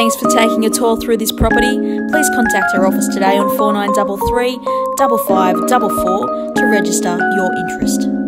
Thanks for taking a tour through this property. Please contact our office today on 4933 5544 to register your interest.